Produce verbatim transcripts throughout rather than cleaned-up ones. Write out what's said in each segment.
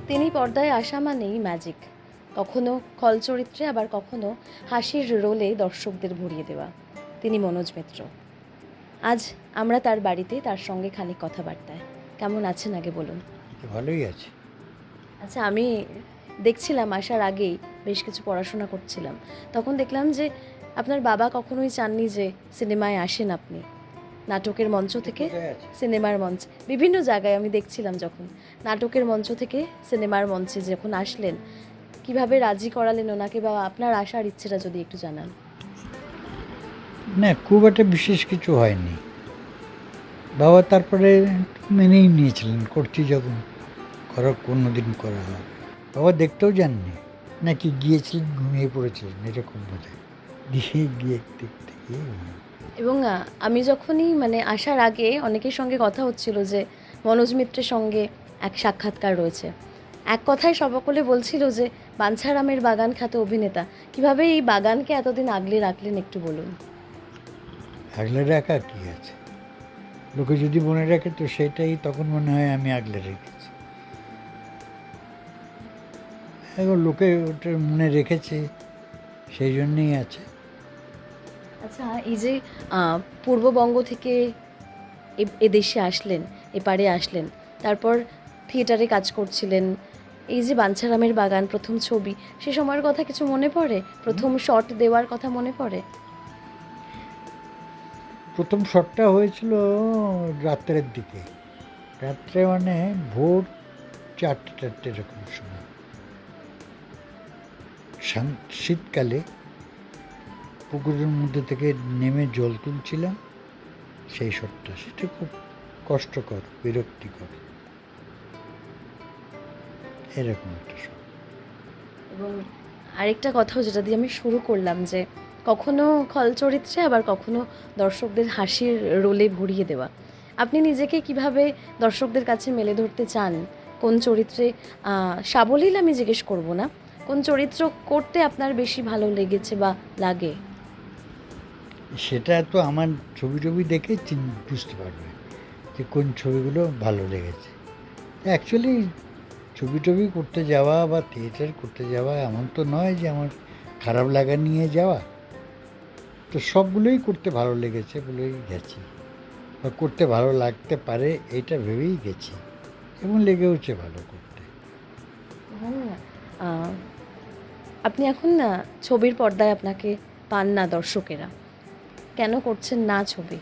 তিনি পর্দায় আসা মানেই ম্যাজিক, কখনো খল চরিত্রে আবার কখনো হাসির রোলে দর্শকদের ভরিয়ে দেওয়া। তিনি মনোজ মিত্র। আজ আমরা তার বাড়িতে, তার সঙ্গে খানিক কথাবার্তায়। কেমন আছেন আগে বলুন? ভালোই আছে। আচ্ছা, আমি দেখছিলাম আসার আগেই বেশ কিছু পড়াশোনা করছিলাম, তখন দেখলাম যে আপনার বাবা কখনোই চাননি যে সিনেমায় আসেন আপনি। নাটকের মঞ্চ থেকে সিনেমার মঞ্চ, বিভিন্ন জায়গায় আমি দেখছিলাম, যখন নাটকের মঞ্চ থেকে সিনেমার মঞ্চে যখন আসলেন, কিভাবে রাজি করালেন ওনাকে, বা আপনার আসার ইচ্ছেটা যদি একটু জানান। না, খুব একটা বিশেষ কিছু হয়নি। বাবা তারপরে মেনেই নিয়েছিলেন, করছি যখন করা কোনো দিন করা হবে। বাবা দেখতেও যাননি, নাকি গিয়েছিলেন ঘুমিয়ে পড়েছিলেন এরকম বোধ হয়, দিয়ে গিয়ে দেখতে গিয়ে। এবং আমি যখনই মানে আসার আগে অনেকের সঙ্গে কথা হচ্ছিল যে মনোজ মিত্রের সঙ্গে এক সাক্ষাৎকার রয়েছে, এক কথায় সবকলে বলছিল যে বাঞ্ছারামের বাগান খ্যাত অভিনেতা, কিভাবে এই বাগানকে এতদিন আগলে রাখলেন একটু বলুন। আগলে রাখা কী আছে, লোকে যদি মনে রাখে তো সেটাই তখন মনে হয় আমি আগলে রেখেছি। এখন লোকে ওটা মনে রেখেছে, সেই জন্যেই আছে। আচ্ছা, এই যে পূর্ববঙ্গ থেকে এদেশে আসলেন, এপারে আসলেন, তারপর থিয়েটারে কাজ করছিলেন, এই যে বাঞ্ছারামের বাগান প্রথম ছবি, সে সময়ের কথা কিছু মনে পড়ে? প্রথম শট দেওয়ার কথা মনে পড়ে? প্রথম শটটা হয়েছিল রাত্রের দিকে, রাত্রে মানে ভোর চারটে চারটে এরকম সময়, শীতকালে পুকুরের মধ্যে থেকে নেমে জল তুলছিলাম, সেই শটটা। সেটা খুব কষ্টকর, বিরক্তিকর, এরকম একটা শট। এবং আরেকটা কথাও যেটা দিয়ে আমি শুরু করলাম, যে কখনো খল চরিত্রে আবার কখনো দর্শকদের হাসির রোলে ভরিয়ে দেওয়া। আপনি নিজেকে কিভাবে দর্শকদের কাছে মেলে ধরতে চান? কোন চরিত্রে, সাবলীল আমি জিজ্ঞেস করব না, কোন চরিত্র করতে আপনার বেশি ভালো লেগেছে বা লাগে? সেটা তো আমার ছবি টবি দেখে বুঝতে পারবে যে কোন ছবিগুলো ভালো লেগেছে। অ্যাকচুয়ালি ছবি টবি করতে যাওয়া বা থিয়েটার করতে যাওয়া এমন তো নয় যে আমার খারাপ লাগা নিয়ে যাওয়া, তো সবগুলোই করতে ভালো লেগেছে বলেই গেছি, বা করতে ভালো লাগতে পারে এইটা ভেবেই গেছি, এবং লেগেওছে ভালো করতে। আপনি এখন না ছবির পর্দায় আপনাকে পান না দর্শকেরা, কেন করছেন না ছবি?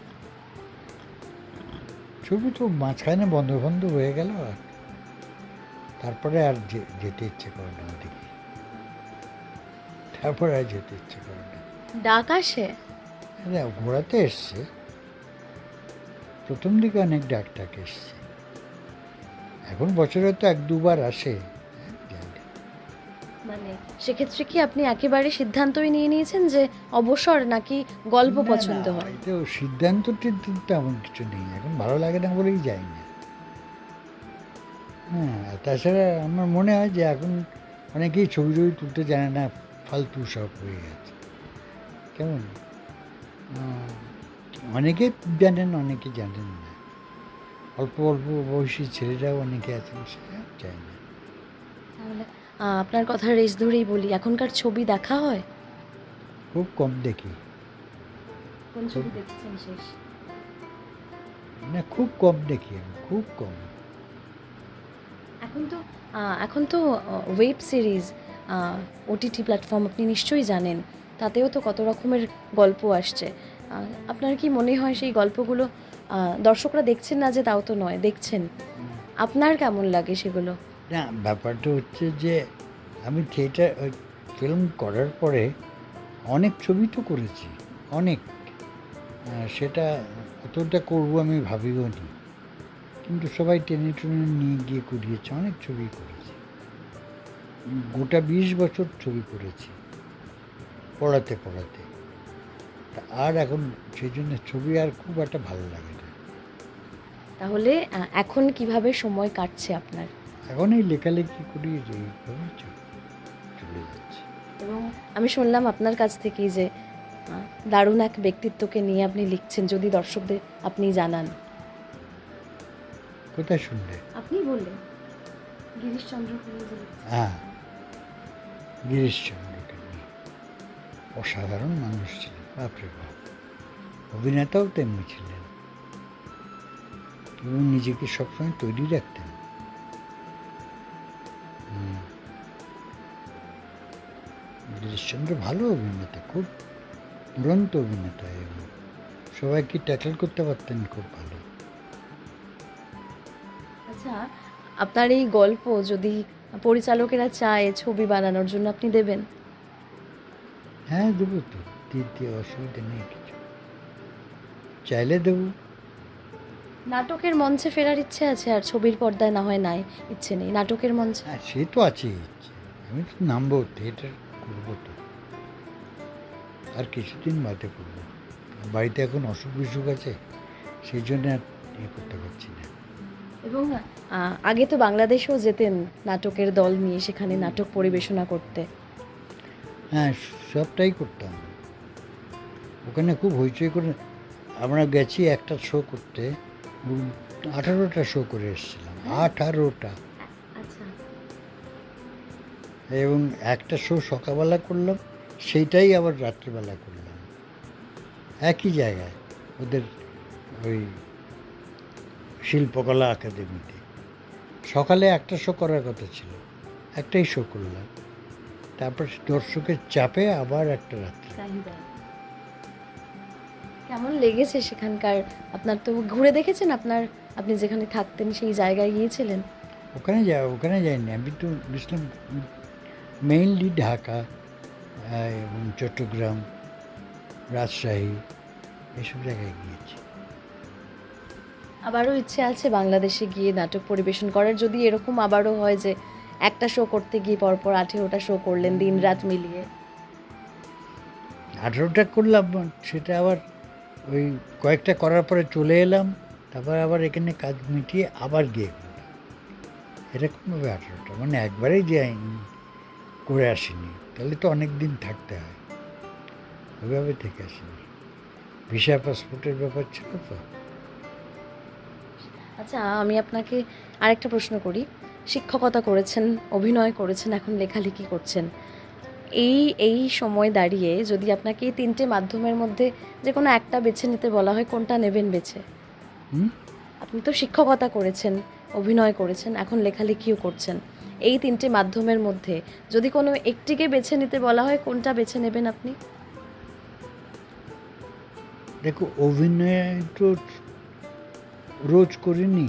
ছবি তো মাঝখানে বন্ধ বন্ধ হয়ে গেল, আর তারপরে আর যেতে ইচ্ছে করে না ওদিকে, তারপরে আর যেতে ইচ্ছে করে না। ডাক আসে? হ্যাঁ, ঘোরাতে এসছে, প্রথম দিকে অনেক ডাক ডাক এসছে, এখন বছরে তো এক দুবার আসে। মানে সেক্ষেত্রে কি আপনি একেবারে সিদ্ধান্তই নিয়ে নিয়েছেন যে অবসর, নাকি গল্প পছন্দ হয়? তো সিদ্ধান্ত তেমন কিছু নেই, এখন ভালো লাগে না বলেই যাই না। হ্যাঁ, তাছাড়া আমার মনে হয় যে এখন অনেকেই ছবি টবি তুলতে জানে না, ফালতু সব হয়ে গেছে। কেমন অনেকে জানেন, অনেকে জানেন না, অল্প অল্প বয়সী ছেলেরাও অনেকে আছেন, সেটা চায় না। তাহলে আপনার কথার রেশ ধরেই বলি, এখনকার ছবি দেখা হয়? খুব কম দেখি। কোন ছবি দেখছেন শেষ? না, খুব কম দেখি আমি, খুব কম। এখন তো এখন তো ওয়েব সিরিজ, ওটিটি প্ল্যাটফর্ম আপনি নিশ্চয়ই জানেন, তাতেও তো কত রকমের গল্প আসছে। আপনার কি মনে হয় সেই গল্পগুলো দর্শকরা দেখছেন না যে তাও তো নয়, দেখছেন? আপনার কেমন লাগে সেগুলো? না, ব্যাপারটা হচ্ছে যে আমি থিয়েটার ফিল্ম করার পরে অনেক ছবি তো করেছি, অনেক, সেটা কতটা করবো আমি ভাবিও নি, কিন্তু সবাই টেনে টেনে নিয়ে গিয়ে করিয়েছে, অনেক ছবি করেছি, গোটা বিশ বছর ছবি করেছি পড়াতে পড়াতে। আর এখন সেই জন্য ছবি আর খুব একটা ভালো লাগে না। তাহলে এখন কিভাবে সময় কাটছে আপনার? এখন এই লেখালেখি করি, এইভাবে চলে যাচ্ছে। এবং আমি শুনলাম আপনার কাছ থেকেই যে দারুণ এক ব্যক্তিত্বকে নিয়ে আপনি লিখছেন, যদি দর্শকদের আপনি জানান। কোথায় শুনলে? আপনি বললেন। গিরিশচন্দ্রকে হ্যাঁ, গিরিশচন্দ্রকে নিয়ে অসাধারণ মানুষ ছিলেন, বাপরে বাপ। অভিনেতাও তেমনি ছিলেন এবং নিজেকে সবসময় তৈরি রাখতেন। হুম। গিরিশচন্দ্র ভালো অভিনেতা, খুব দুরন্ত অভিনেতা এবং সবাইকে ট্যাকল করতে পারতেন খুব ভালো। আচ্ছা, আপনার এই গল্প যদি পরিচালকেরা চায় ছবি বানানোর জন্য, আপনি দেবেন? হ্যাঁ, দেবো তো, দিতে অসুবিধা নেই কিছু, চাইলে দেবো। নাটকের মঞ্চে ফেরার ইচ্ছে আছে, আর ছবির পর্দায় না হয় নাই ইচ্ছে নেই, নাটকের মঞ্চে? হ্যাঁ, সে তো আছেই ইচ্ছে, আমি তো নামবো, থিয়েটার করবো তো, আর কিছুদিন বাদে করবো। বাড়িতে এখন অসুখ বিসুখ আছে, সেই জন্য আর ইয়ে করতে পারছি না। এবং আহ, আগে তো বাংলাদেশেও যেতেন নাটকের দল নিয়ে, সেখানে নাটক পরিবেশনা করতে। হ্যাঁ, সবটাই করতাম, ওখানে খুব হইচই করে আমরা গেছি একটা শো করতে, উম, আঠারোটা শো করে এসেছিলাম, আঠারোটা। আচ্ছা, এবং একটা শো সকালবেলা করলাম, সেইটাই আবার রাত্রিবেলা করলাম একই জায়গায়, ওদের ওই শিল্পকলা একাডেমিতে। সকালে একটা শো করার কথা ছিল, একটাই শো করলাম, তারপর দর্শকের চাপে আবার একটা রাত্রি। কেমন লেগেছে সেখানকার? আপনার তো ঘুরে দেখেছেন, আপনার আপনি যেখানে থাকতেন সেই জায়গায় গিয়েছিলেন? ওখানে যা ওখানে যাইনি, আমি তো গেছিলাম মেইনলি ঢাকা আহ, এবং চট্টগ্রাম, রাজশাহী, এসব জায়গায় গিয়েছি। আবারও ইচ্ছে আছে বাংলাদেশে গিয়ে নাটক পরিবেশন করার, যদি এরকম আবারও হয় যে একটা শো করতে গিয়ে পরপর আঠেরোটা শো করলেন দিন রাত মিলিয়ে? আঠেরোটা করলাম, সেটা আবার ওই কয়েকটা করার পরে চলে এলাম, তারপর আবার এখানে কাজ মিটিয়ে আবার গিয়ে করলাম, এরকমভাবে আঠেরোটা, মানে একবারেই যাইনি, করে আসিনি, তাহলে তো অনেক দিন থাকতে হয়, ওইভাবে থেকে আসিনি, ভিসা পাসপোর্টের ব্যাপার ছিল তো। আচ্ছা, আমি আপনাকে আরেকটা প্রশ্ন করি। শিক্ষকতা করেছেন, অভিনয় করেছেন, এখন লেখালেখি করছেন। এই এই সময় দাঁড়িয়ে যদি আপনাকে এই তিনটে মাধ্যমের মধ্যে যে কোনো একটা বেছে নিতে বলা হয়, কোনটা নেবেন বেছে? হুম? আপনি তো শিক্ষকতা করেছেন, অভিনয় করেছেন, এখন লেখালেখিও করছেন। এই তিনটে মাধ্যমের মধ্যে যদি কোনো একটিকে বেছে নিতে বলা হয়, কোনটা বেছে নেবেন আপনি? দেখো, অভিনয় তো রোজ করিনি,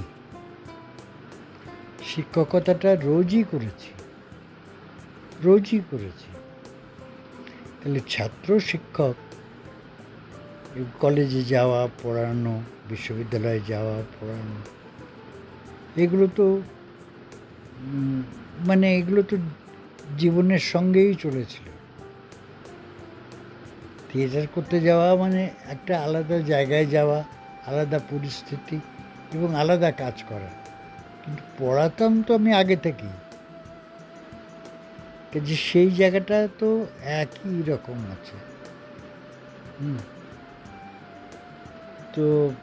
শিক্ষকতাটা রোজই করেছি, রোজই করেছি। তাহলে ছাত্র শিক্ষক, কলেজে যাওয়া পড়ানো, বিশ্ববিদ্যালয়ে যাওয়া পড়ানো, এগুলো তো উম, মানে এগুলো তো জীবনের সঙ্গেই চলেছিল। থিয়েটার করতে যাওয়া মানে একটা আলাদা জায়গায় যাওয়া, আলাদা পরিস্থিতি এবং আলাদা কাজ করা। কিন্তু পড়াতাম তো আমি আগে থেকেই, যে সেই জায়গাটা তো একই রকম আছে। হুম, তো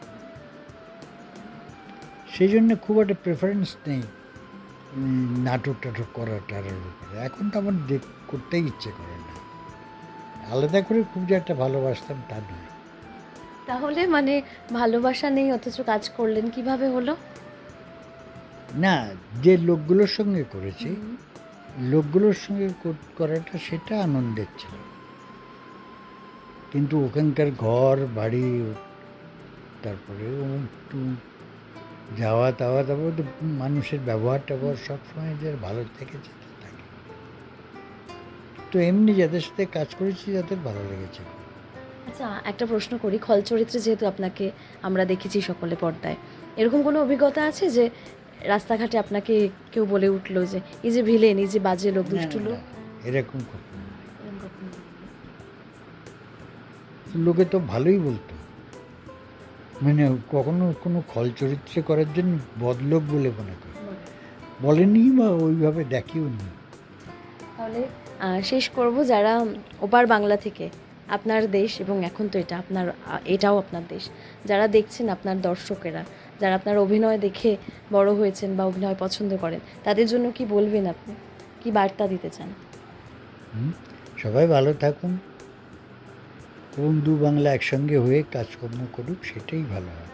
সেই জন্য খুব একটা প্রেফারেন্স নেই উম, নাটক টাটক করাটার উপরে। এখন তো আমার দেখ করতেই ইচ্ছে করে না, আলাদা করে খুব যে একটা ভালোবাসতাম তা নয়। তাহলে মানে ভালোবাসা নেই অথচ কাজ করলেন, কিভাবে হলো? না, যে লোকগুলোর সঙ্গে করেছি, লোকগুলোর সঙ্গে কর- করাটা সেটা আনন্দের ছিল, কিন্তু ওখানকার ঘর বাড়ি, তারপরে ও একটু যাওয়া তাওয়া, তারপরে তো মানুষের ব্যবহার ট্যাবহার সবসময় যে ভালো থেকেছে তা থাকে। তো এমনি যাদের সাথে কাজ করেছি তাদের ভালো লেগেছে। আচ্ছা, একটা প্রশ্ন করি। খল চরিত্রে যেহেতু আপনাকে আমরা দেখেছি সকলে পর্দায়, এরকম কোনো অভিজ্ঞতা আছে যে রাস্তাঘাটে আপনাকে কেউ বলে উঠলো যে এই যে ভিলেন, এই যে বাজে লোক, দুষ্টু লোক? এরকম কখনো না। লোকে তো ভালোই বলতো, মানে কখনো কোনো খল চরিত্রে করার জন্য বদলোক বলে মনে করে বলেনি বা ওইভাবে দেখিও নি। তাহলে আহ, শেষ করব, যারা ওপার বাংলা থেকে আপনার দেশ এবং এখন তো এটা আপনার আ, এটাও আপনার দেশ। যারা দেখছেন আপনার দর্শকেরা, যারা আপনার অভিনয় দেখে বড় হয়েছেন বা অভিনয় পছন্দ করেন, তাদের জন্য কি বলবেন আপনি? কি বার্তা দিতে চান? হুম, সবাই ভালো থাকুন এবং দু বাংলা একসঙ্গে হয়ে কাজকর্ম করুক, সেটাই ভালো হয়।